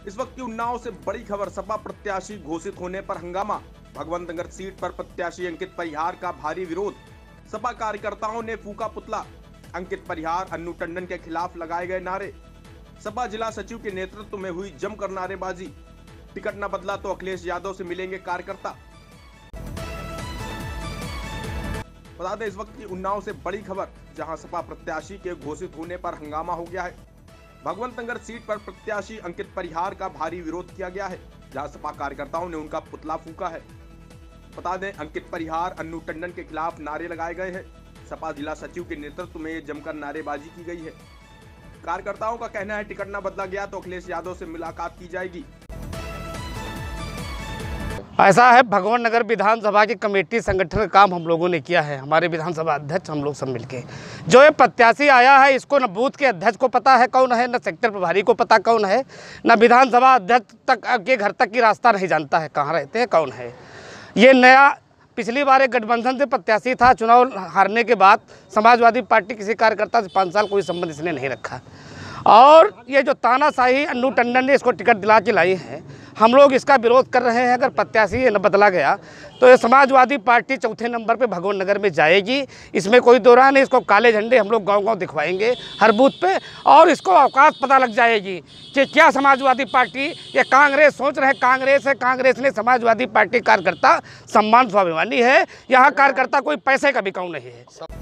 इस वक्त की उन्नाव से बड़ी खबर, सपा प्रत्याशी घोषित होने पर हंगामा। भगवंत नगर सीट पर प्रत्याशी अंकित परिहार का भारी विरोध। सपा कार्यकर्ताओं ने फूका पुतला। अंकित परिहार, अन्नू टंडन के खिलाफ लगाए गए नारे। सपा जिला सचिव के नेतृत्व में हुई जमकर नारेबाजी। टिकट न बदला तो अखिलेश यादव से मिलेंगे कार्यकर्ता। बता दें, इस वक्त की उन्नाव से बड़ी खबर, जहां सपा प्रत्याशी के घोषित होने पर हंगामा हो गया है। भगवंत नगर सीट पर प्रत्याशी अंकित परिहार का भारी विरोध किया गया है, जहां सपा कार्यकर्ताओं ने उनका पुतला फूका है। बता दें, अंकित परिहार, अन्नू टंडन के खिलाफ नारे लगाए गए हैं। सपा जिला सचिव के नेतृत्व में जमकर नारेबाजी की गई है। कार्यकर्ताओं का कहना है, टिकट न बदला गया तो अखिलेश यादव से मुलाकात की जाएगी। ऐसा है, भगवान नगर विधानसभा की कमेटी संगठन का काम हम लोगों ने किया है। हमारे विधानसभा अध्यक्ष, हम लोग सब मिलके जो ये प्रत्याशी आया है, इसको न बूथ के अध्यक्ष को पता है कौन है, न सेक्टर प्रभारी को पता कौन है, न विधानसभा अध्यक्ष तक के घर तक की रास्ता नहीं जानता है, कहाँ रहते हैं, कौन है। ये नया पिछली बार एक गठबंधन से प्रत्याशी था, चुनाव हारने के बाद समाजवादी पार्टी किसी कार्यकर्ता से 5 साल कोई संबंध इसने नहीं रखा। और ये जो तानाशाही अन्नू टंडन ने इसको टिकट दिला के लाई है, हम लोग इसका विरोध कर रहे हैं। अगर प्रत्याशी ये न बदला गया तो ये समाजवादी पार्टी चौथे नंबर पे भगवान नगर में जाएगी। इसमें कोई दो राय नहीं। इसको काले झंडे हम लोग गांव-गांव दिखवाएंगे हर बूथ पे, और इसको अवकाश पता लग जाएगी कि क्या समाजवादी पार्टी, ये कांग्रेस सोच रहे हैं कांग्रेस है। कांग्रेस ने समाजवादी पार्टी कार्यकर्ता सम्मान स्वाभिमानी है। यहाँ कार्यकर्ता कोई पैसे का बिकाऊ नहीं है।